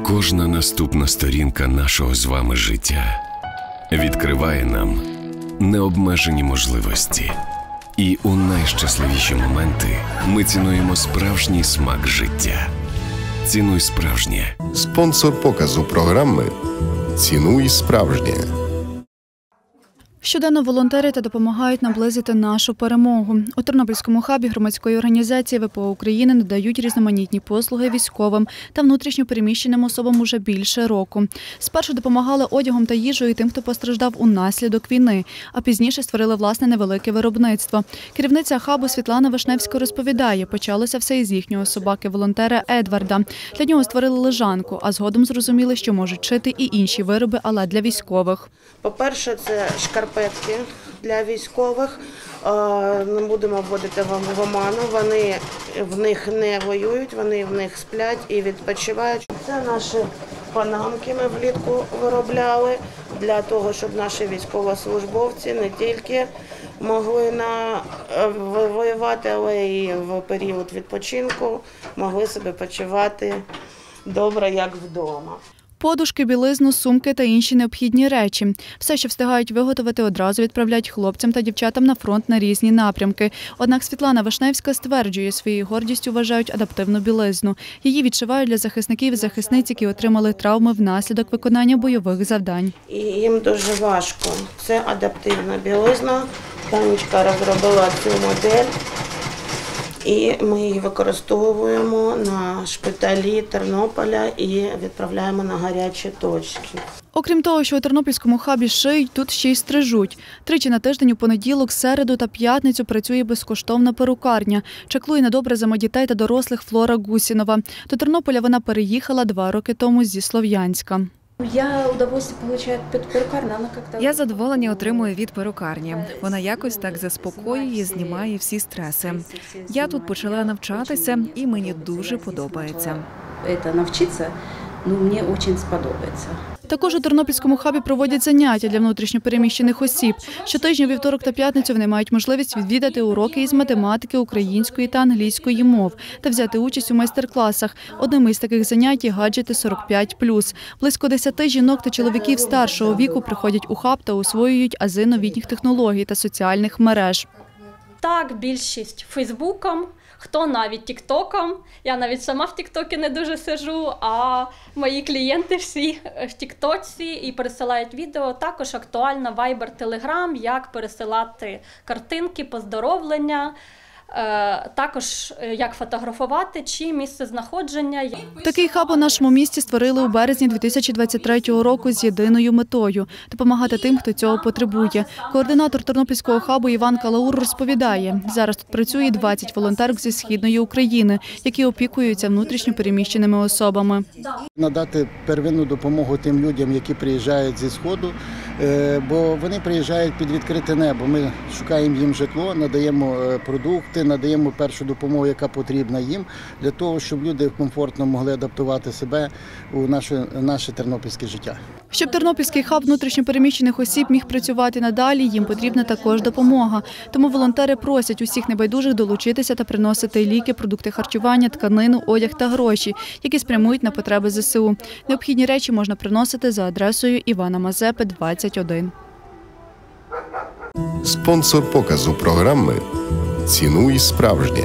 Кожна наступна сторінка нашого з вами життя відкриває нам необмежені можливості. І у найщасливіші моменти ми цінуємо справжній смак життя. Цінуй справжнє. Спонсор показу програми «Цінуй справжнє». Щоденно волонтери та допомагають наблизити нашу перемогу. У Тернопільському хабі громадської організації ВПО України надають різноманітні послуги військовим та внутрішньо переміщеним особам уже більше року. Спершу допомагали одягом та їжею тим, хто постраждав унаслідок війни, а пізніше створили власне невелике виробництво. Керівниця хабу Світлана Вишневська розповідає, почалося все із їхнього собаки-волонтера Едварда. Для нього створили лежанку, а згодом зрозуміли, що можуть шити і інші вироби, але для військових. По-перше, це шкарпетки для військових. Не будемо вводити в оману. Вони в них не воюють, вони в них сплять і відпочивають. Це наші панамки ми влітку виробляли для того, щоб наші військовослужбовці не тільки могли воювати, але і в період відпочинку могли себе почувати добре, як вдома. Подушки, білизну, сумки та інші необхідні речі. Все, що встигають виготовити, одразу відправляють хлопцям та дівчатам на фронт на різні напрямки. Однак Світлана Вишневська стверджує, своєю гордістю вважають адаптивну білизну. Її відшивають для захисників і захисниць, які отримали травми внаслідок виконання бойових завдань. І їм дуже важко. Це адаптивна білизна. Танечка розробила цю модель. І ми її використовуємо на шпиталі Тернополя і відправляємо на гарячі точки. Окрім того, що у Тернопільському хабі шиють, тут ще й стрижуть. Тричі на тиждень у понеділок, середу та п'ятницю працює безкоштовна перукарня. Чаклує на добре за дітей та дорослих Флора Гусінова. До Тернополя вона переїхала 2 роки тому зі Слов'янська. Я задоволення отримую від перукарні. Вона якось так заспокоює, знімає всі стреси. Я тут почала навчатися і мені дуже подобається. Мені дуже сподобається. Також у Тернопільському хабі проводять заняття для внутрішньопереміщених осіб. Щотижня у вівторок та п'ятницю вони мають можливість відвідати уроки із математики, української та англійської мов та взяти участь у майстер-класах. Одним із таких занять є гаджети 45+. Близько 10 жінок та чоловіків старшого віку приходять у хаб та освоюють ази новітніх технологій та соціальних мереж. Так, більшість Фейсбуком, хто навіть Тіктоком. Я навіть сама в Тіктокі не дуже сиджу, а мої клієнти всі в Тіктоці і пересилають відео. Також актуально Viber, Telegram, як пересилати картинки, поздоровлення. Також як фотографувати чи місце знаходження. Такий хаб у нашому місті створили у березні 2023 року з єдиною метою – допомагати тим, хто цього потребує. Координатор Тернопільського хабу Іван Калаур розповідає, зараз тут працює 20 волонтерок зі Східної України, які опікуються внутрішньо переміщеними особами. Надати первинну допомогу тим людям, які приїжджають зі Сходу, бо вони приїжджають під відкрите небо. Ми шукаємо їм житло, надаємо продукти, надаємо першу допомогу, яка потрібна їм, для того, щоб люди комфортно могли адаптувати себе у наше тернопільське життя. Щоб Тернопільський хаб внутрішньопереміщених осіб міг працювати надалі, їм потрібна також допомога. Тому волонтери просять усіх небайдужих долучитися та приносити ліки, продукти харчування, тканину, одяг та гроші, які спрямують на потреби ЗСУ. Необхідні речі можна приносити за адресою Івана Мазепи, 21. Спонсор показу програми «Цінуй справжнє».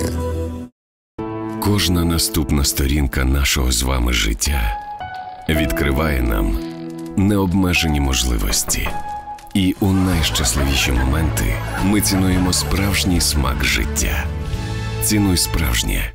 Кожна наступна сторінка нашого з вами життя відкриває нам необмежені можливості. І у найщасливіші моменти ми цінуємо справжній смак життя. Цінуй справжнє.